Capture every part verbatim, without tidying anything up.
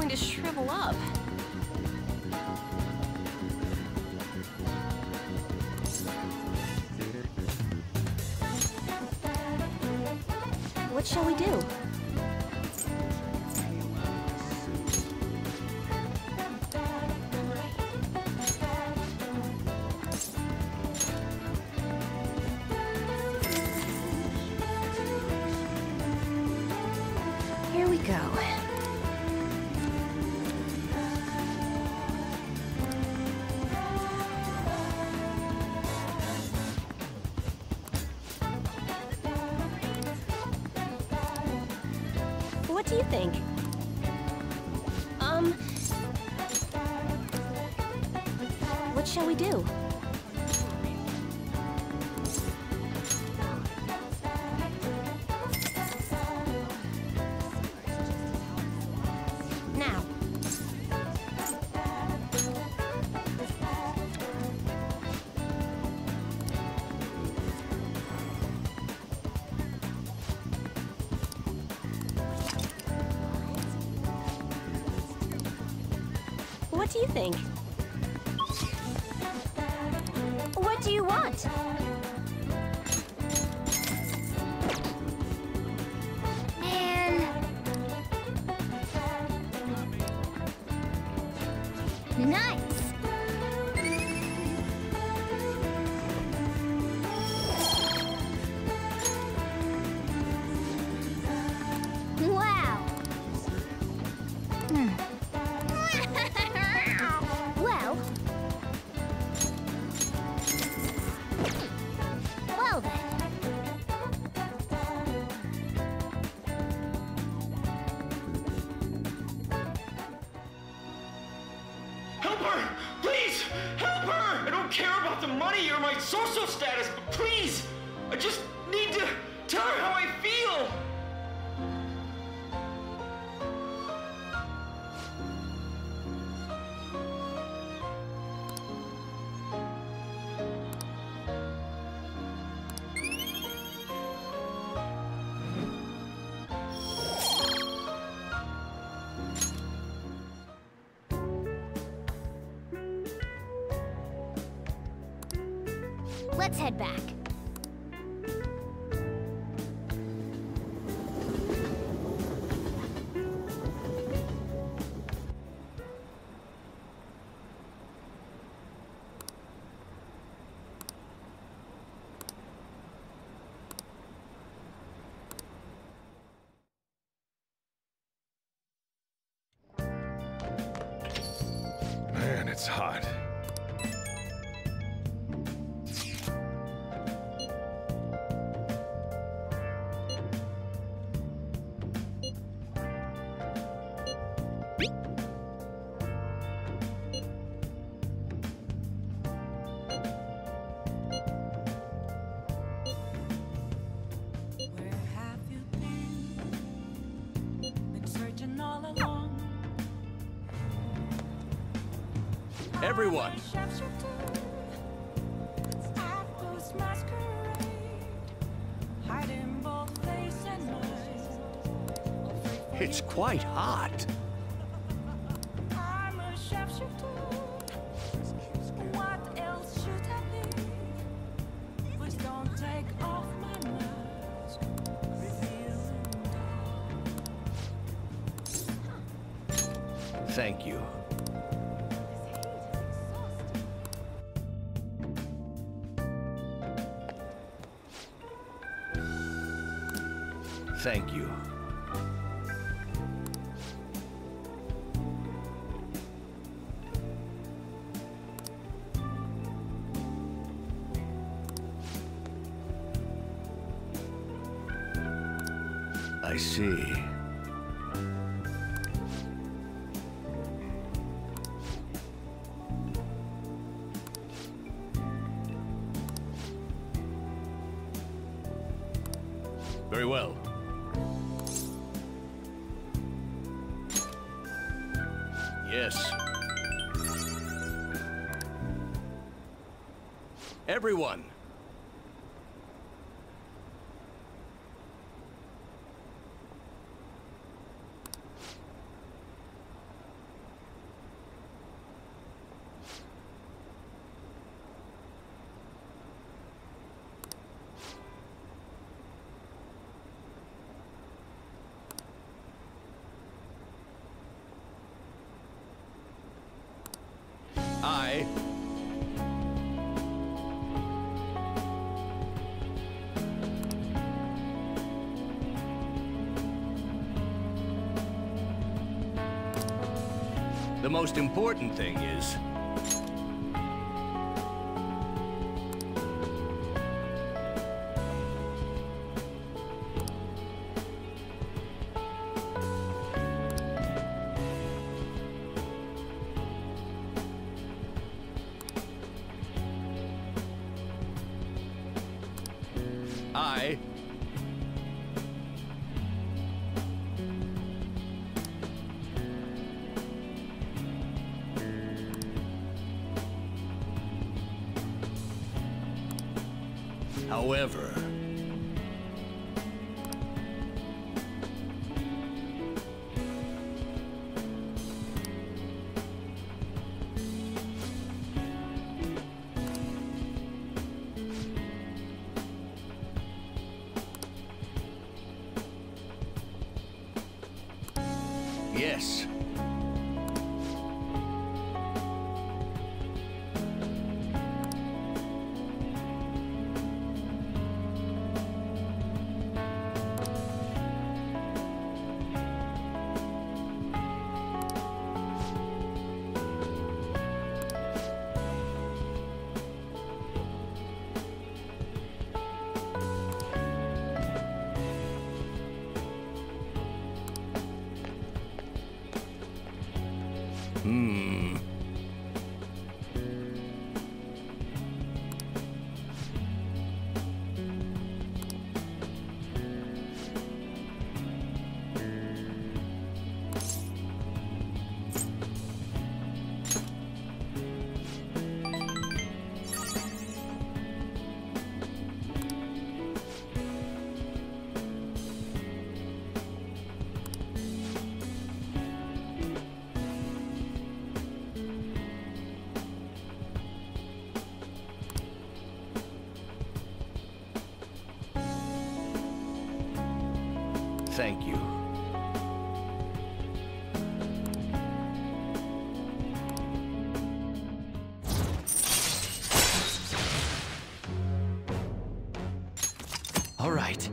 going to shrivel up. What shall we do? Here we go. What do you think? Um... What shall we do? Now. What do you think? What do you want? Man. Nice. Wow. Hmm. Well. Well then. Help her! Please! Help her! I don't care about the money or my social status, but please! I just need to tell her how I feel! Let's head back. Man, it's hot. Everyone! It's quite hot. What else should I be? Please don't take off my mask. Thank you. Thank you. I see. Very well. Yes. Everyone. I... The most important thing is... I... However... Yes. Hmm. Thank you. All right.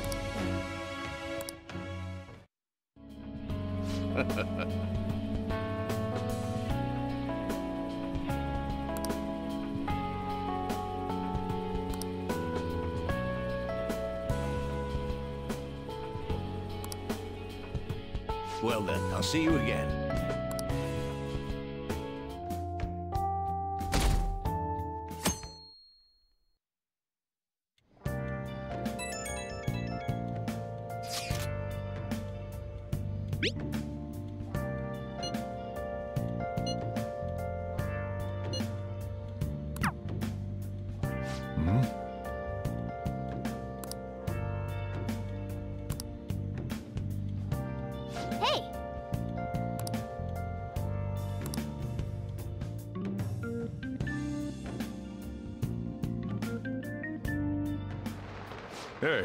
Well then, I'll see you again. Hmm? Hey.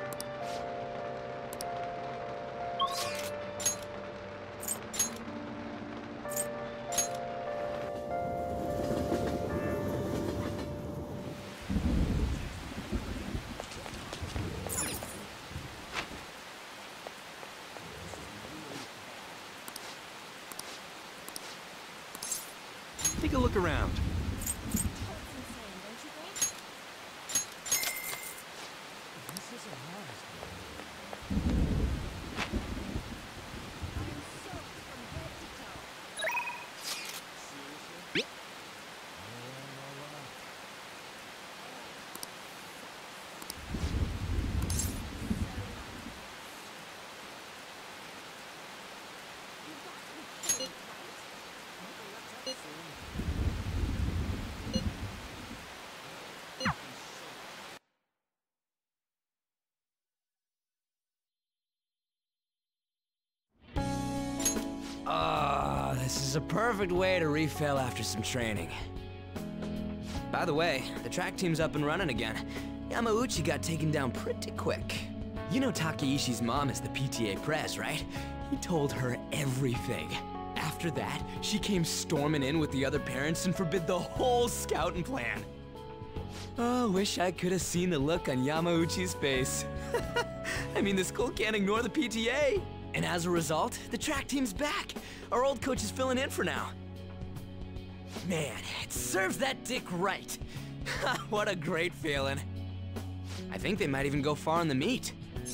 Take a look around. Ah, this is a perfect way to refill after some training. By the way, the track team's up and running again. Yamauchi got taken down pretty quick. You know Takeishi's mom is the P T A press, right? He told her everything. After after that, she came storming in with the other parents and forbid the whole scouting plan. Oh, wish I could have seen the look on Yamauchi's face. I mean, the school can't ignore the P T A. And as a result, the track team's back. Our old coach is filling in for now. Man, it serves that dick right. What a great feeling. I think they might even go far in the meet.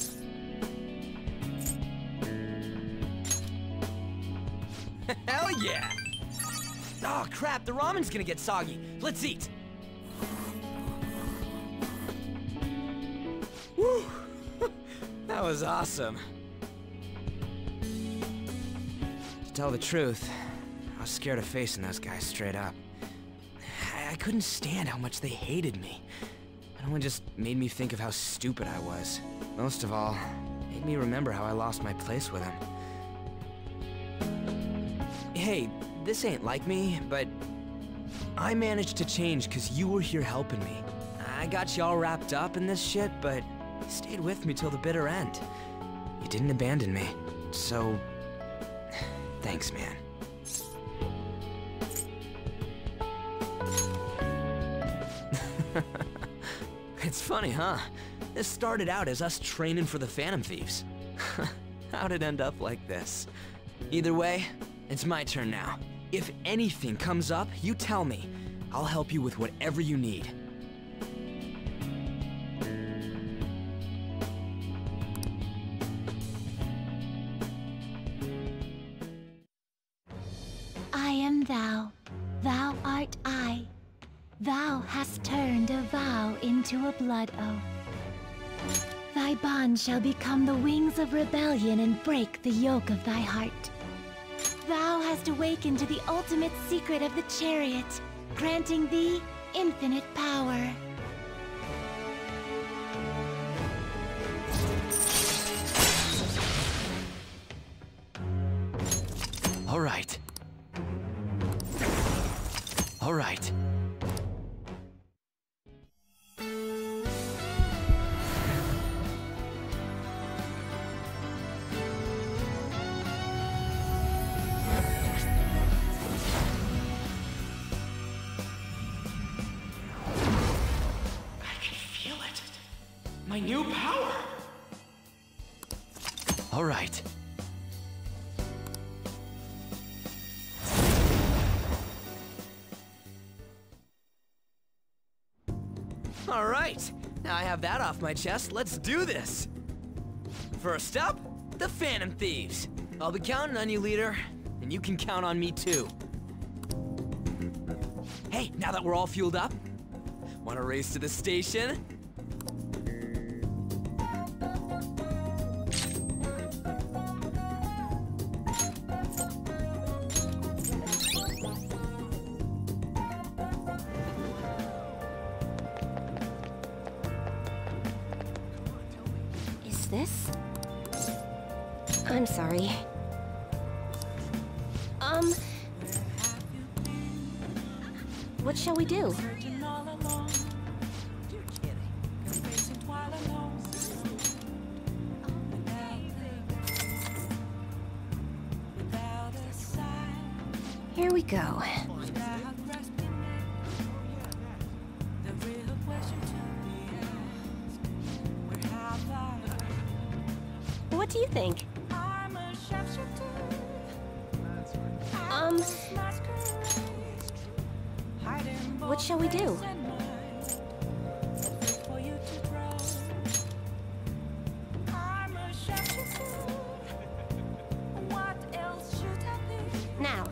Hell yeah! Oh crap, the ramen's gonna get soggy. Let's eat. Woo! That was awesome. To tell the truth, I was scared of facing those guys straight up. I, I couldn't stand how much they hated me. It only just made me think of how stupid I was. Most of all, it made me remember how I lost my place with them. Hey, this ain't like me, but I managed to change because you were here helping me. I got you all wrapped up in this shit, but you stayed with me till the bitter end. You didn't abandon me, so thanks, man. It's funny, huh? This started out as us training for the Phantom Thieves. How'd it end up like this? Either way, it's my turn now. If anything comes up, you tell me. I'll help you with whatever you need. I am thou, thou art I. Thou hast turned a vow into a blood oath. Thy bond shall become the wings of rebellion and break the yoke of thy heart. Thou hast awakened to the ultimate secret of the chariot, granting thee infinite power. All right. All right. My new power! All right. All right. Now I have that off my chest. Let's do this. First up, the Phantom Thieves. I'll be counting on you, leader, and you can count on me too. Hey, now that we're all fueled up, want to race to the station? This? I'm sorry. Um... What shall we do? Here we go. What do you think? Um... What shall we do? Now.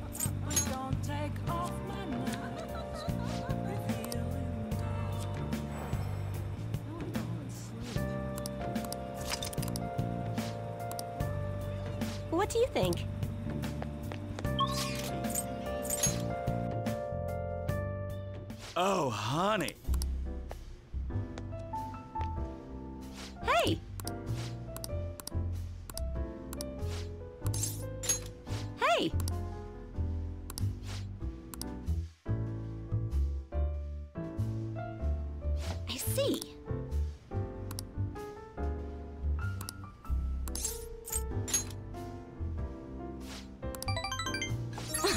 What do you think? Oh, honey. Hey! Hey! I see.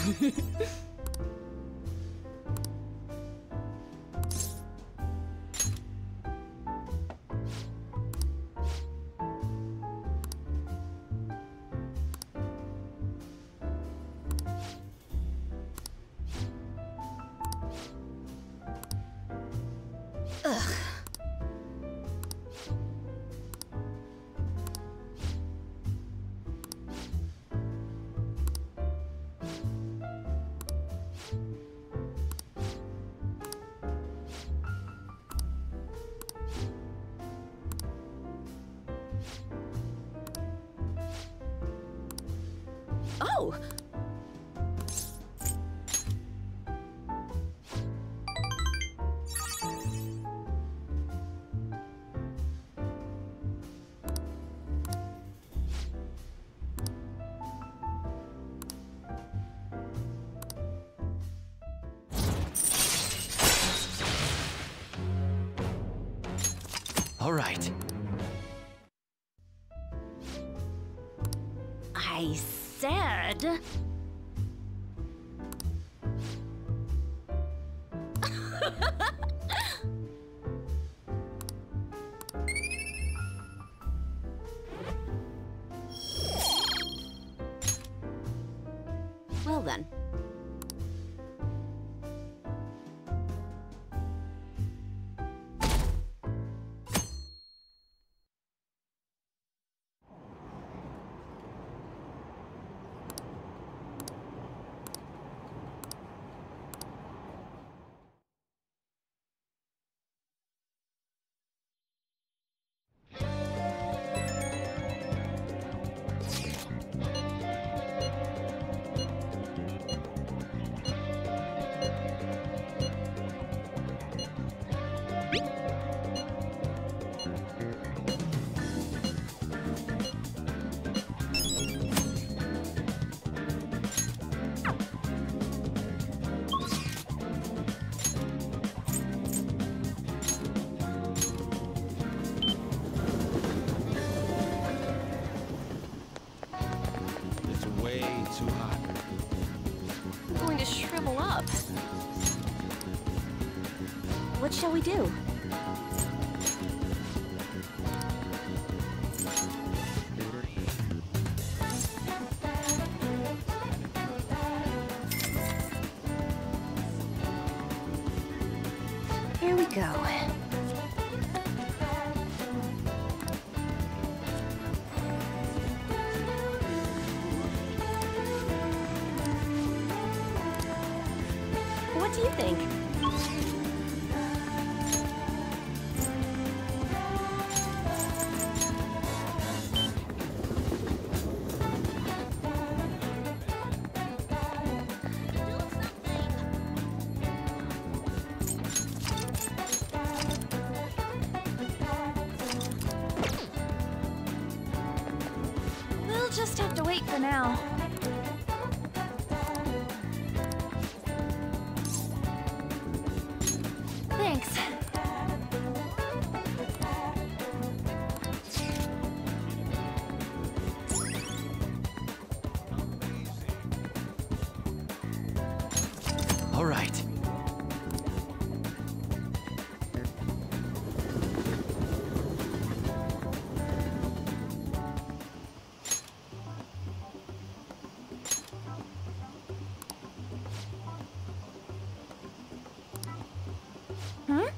Oh! All right. I said... Well then. Too hot. I'm going to shrivel up. What shall we do? Here we go. What do you think? We'll just have to wait for now. Thanks. All right. Huh?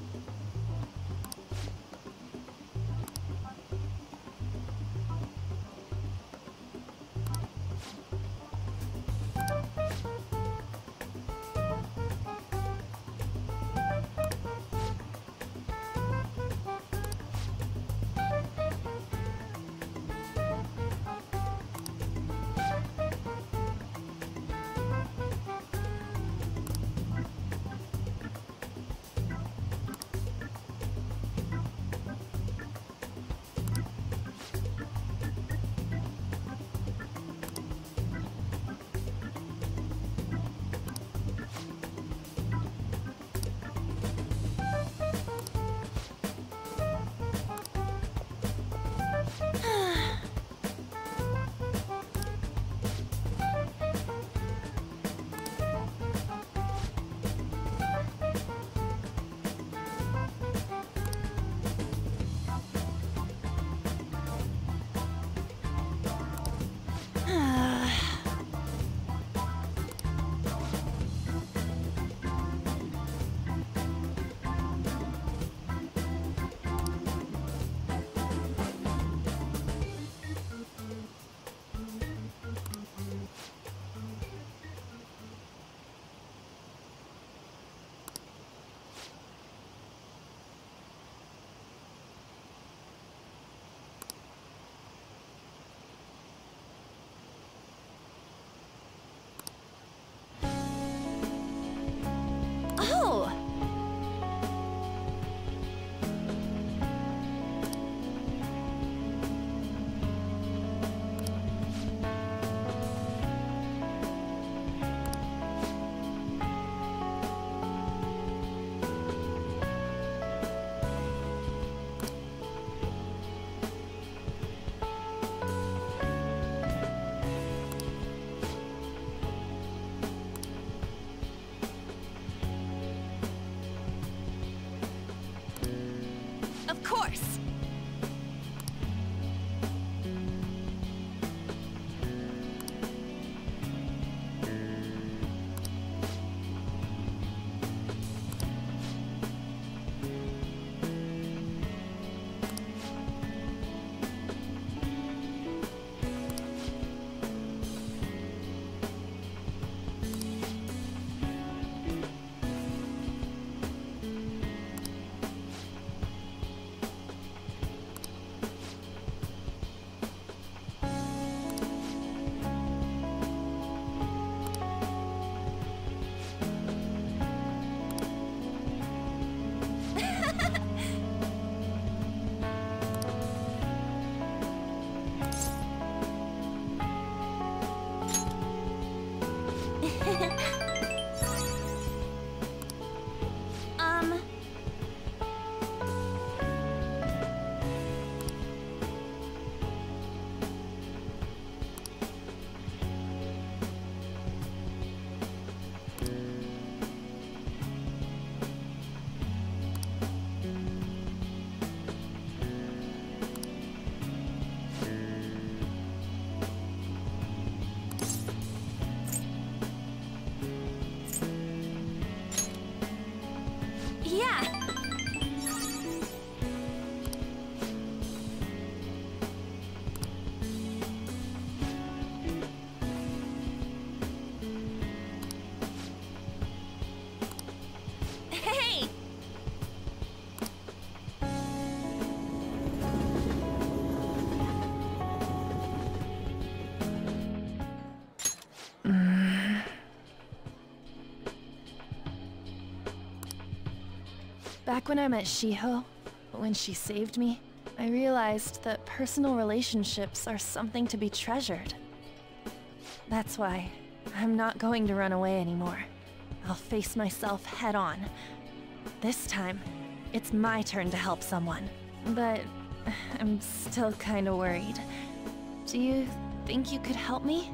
Back when I met Shiho, when she saved me, I realized that personal relationships are something to be treasured. That's why I'm not going to run away anymore. I'll face myself head on. This time, it's my turn to help someone. But I'm still kinda worried. Do you think you could help me?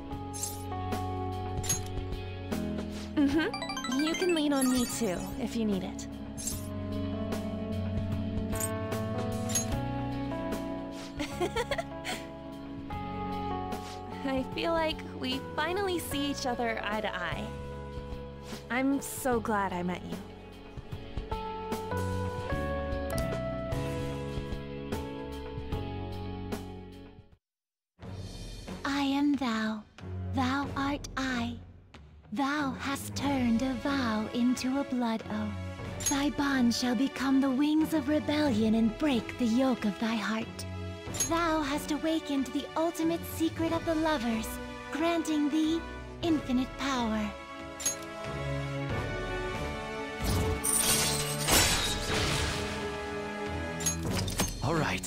Mm-hmm. You can lean on me too, if you need it. I feel like we finally see each other eye to eye. I'm so glad I met you. I am thou, thou art I. Thou hast turned a vow into a blood oath. Thy bond shall become the wings of rebellion and break the yoke of thy heart. Thou hast awakened the ultimate secret of the lovers, granting thee infinite power. All right.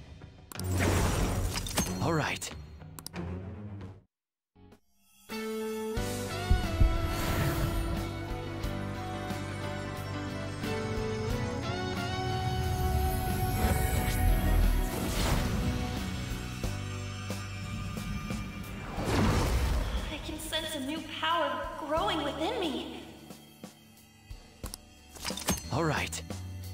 All right. A new power growing within me. All right.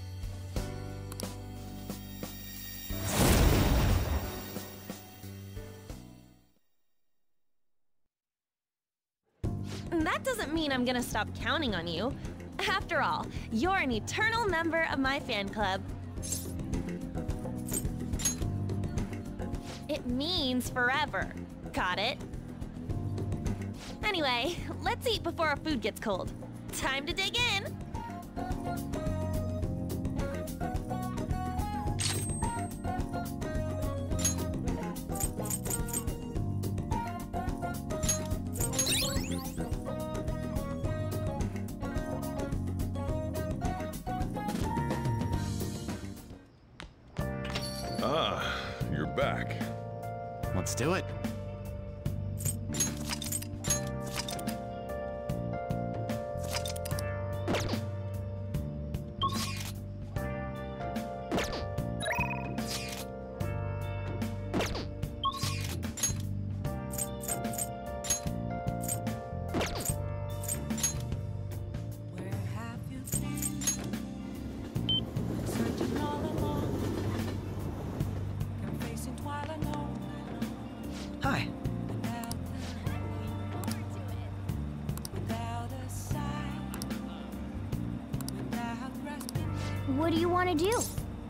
That doesn't mean I'm gonna stop counting on you. After all, you're an eternal member of my fan club. It means forever. Got it? Anyway, let's eat before our food gets cold. Time to dig in! Ah, you're back. Let's do it. Hi. What do you want to do?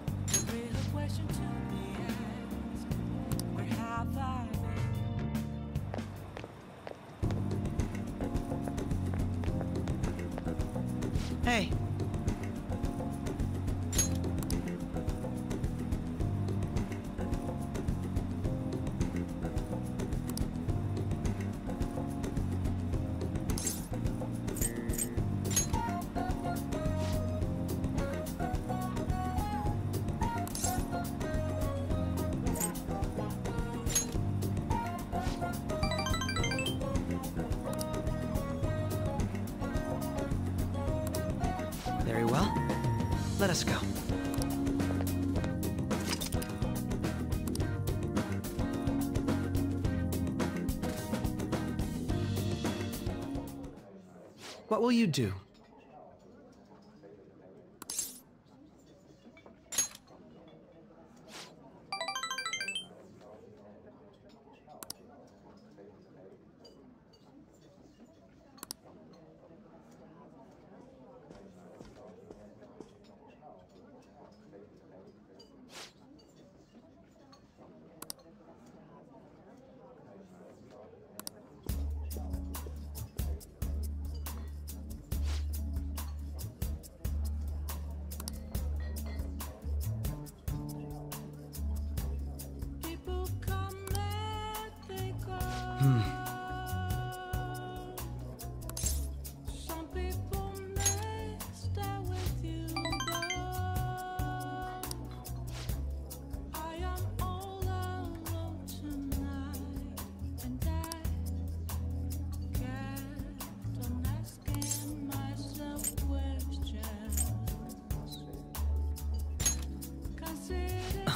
Hey. Very well. Let us go. What will you do?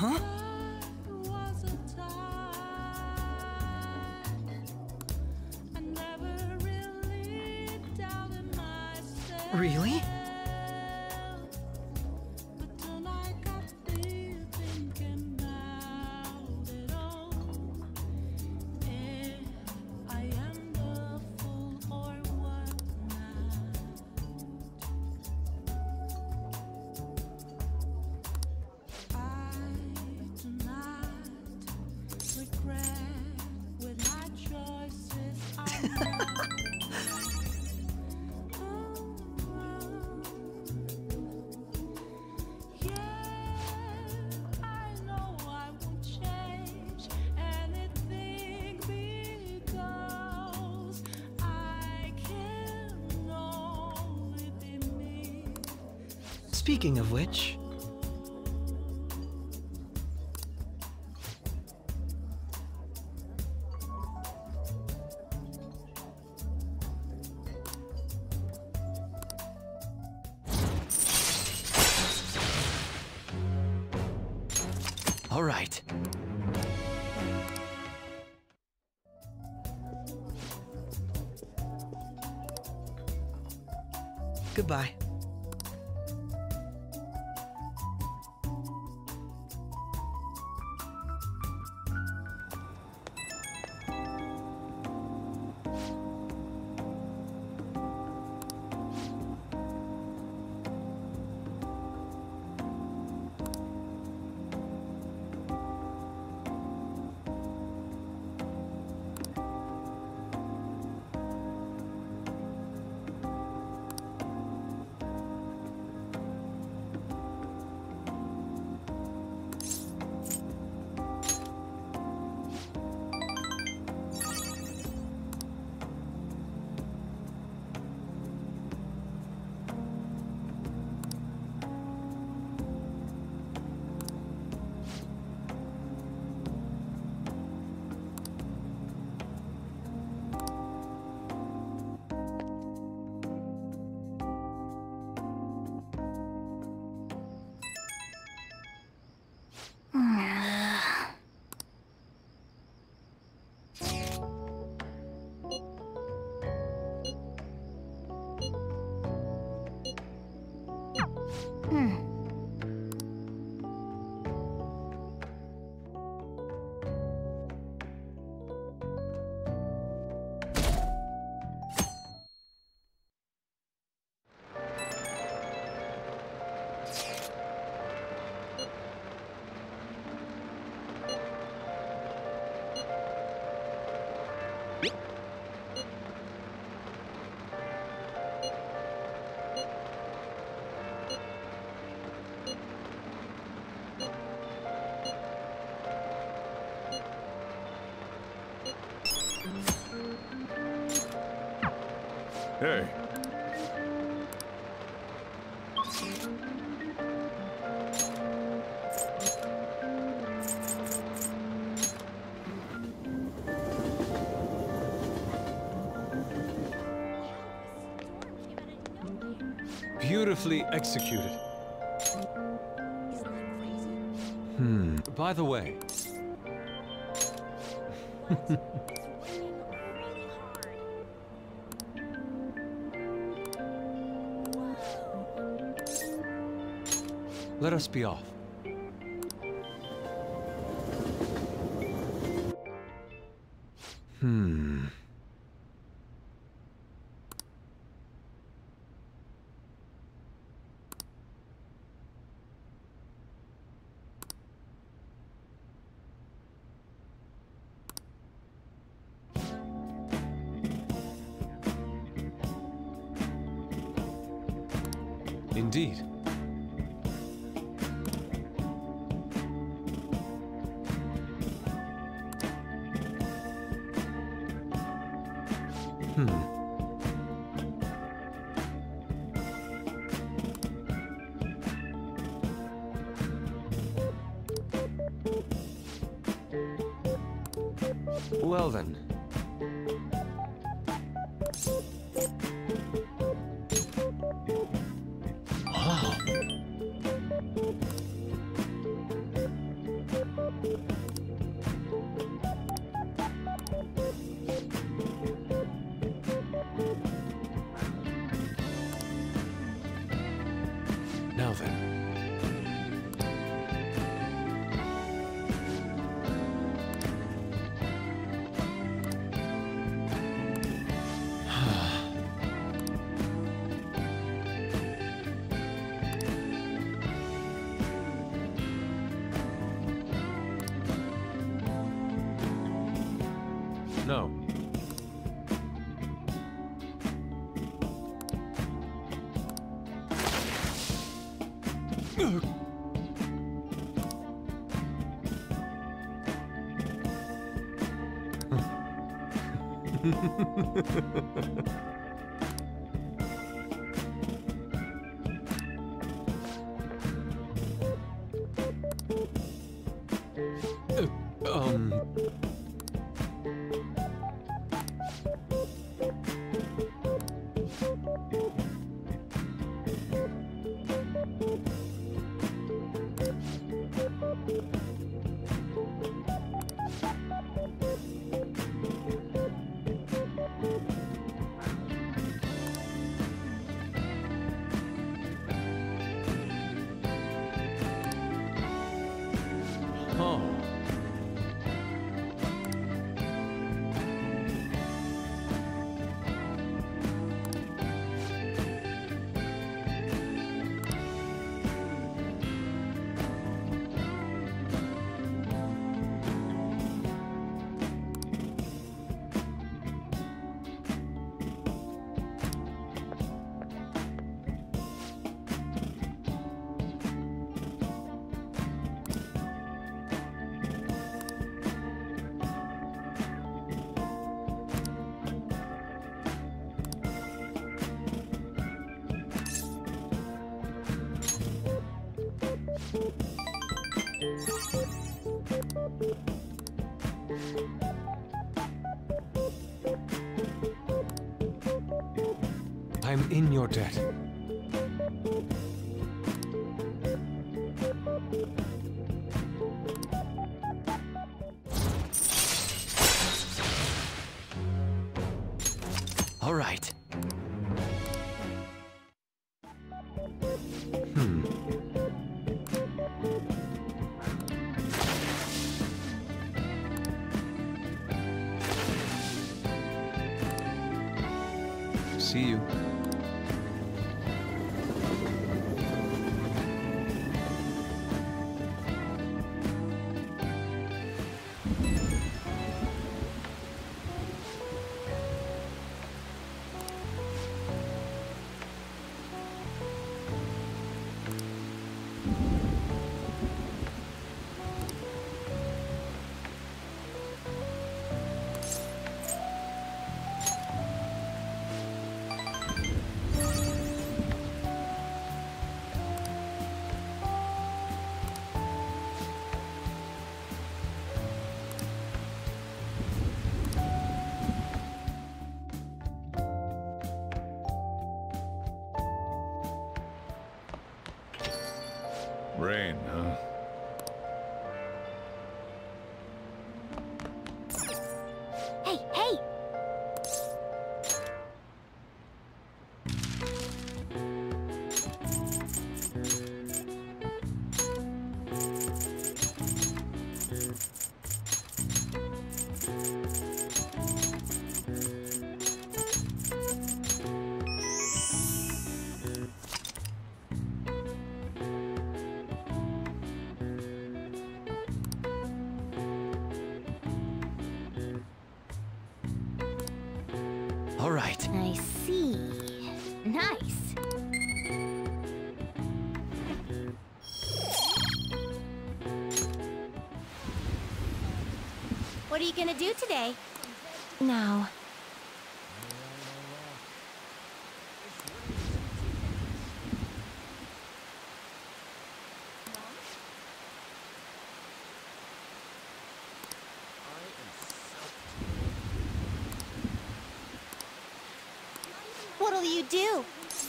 Huh? Was a time I never really doubted myself. Really? But tonight got me thinking about it all. If I am the fool or what not. I do not regret with my choices. I yeah, I know I won't change anything because I can only be me. Speaking of which... All right. Goodbye. Hey. Beautifully executed. Hmm. By the way. Let us be off. Hmm. Indeed. Hmm. Well then. um... Oh. I'm in your debt. All right. Hmm. See you. Rain, huh? Hey, hey! All right. I see. Nice. What are you gonna do today? Now, What'll you do?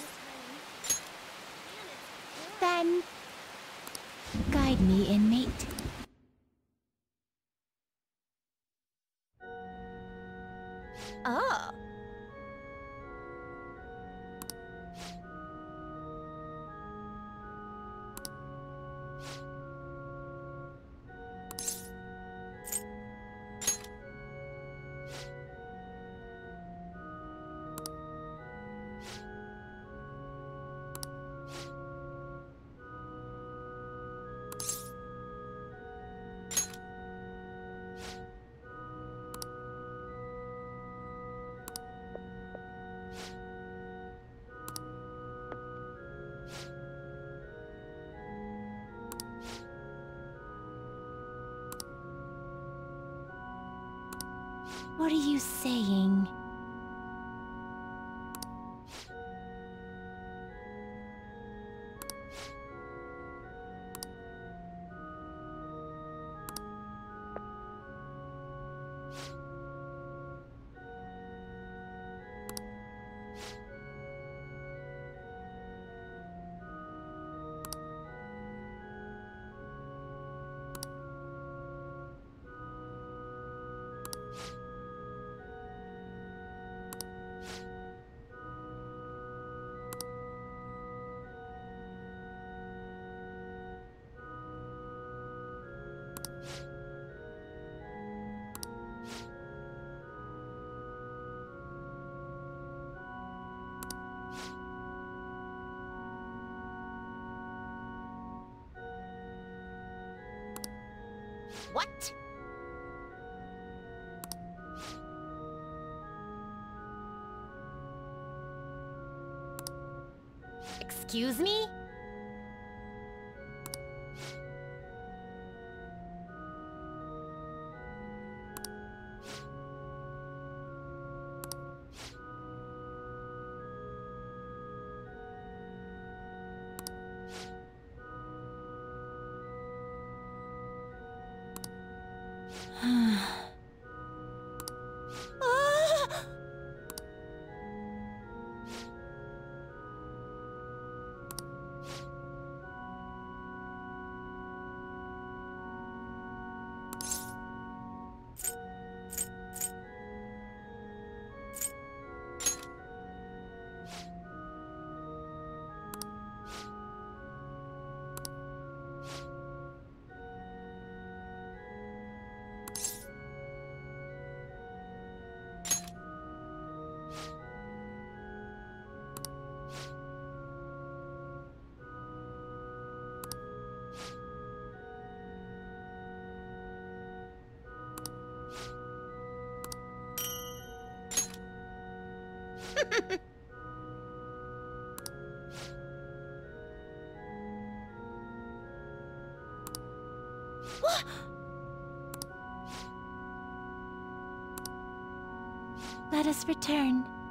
then guide me, inmate. Oh. What are you saying? What? Excuse me? Let us return.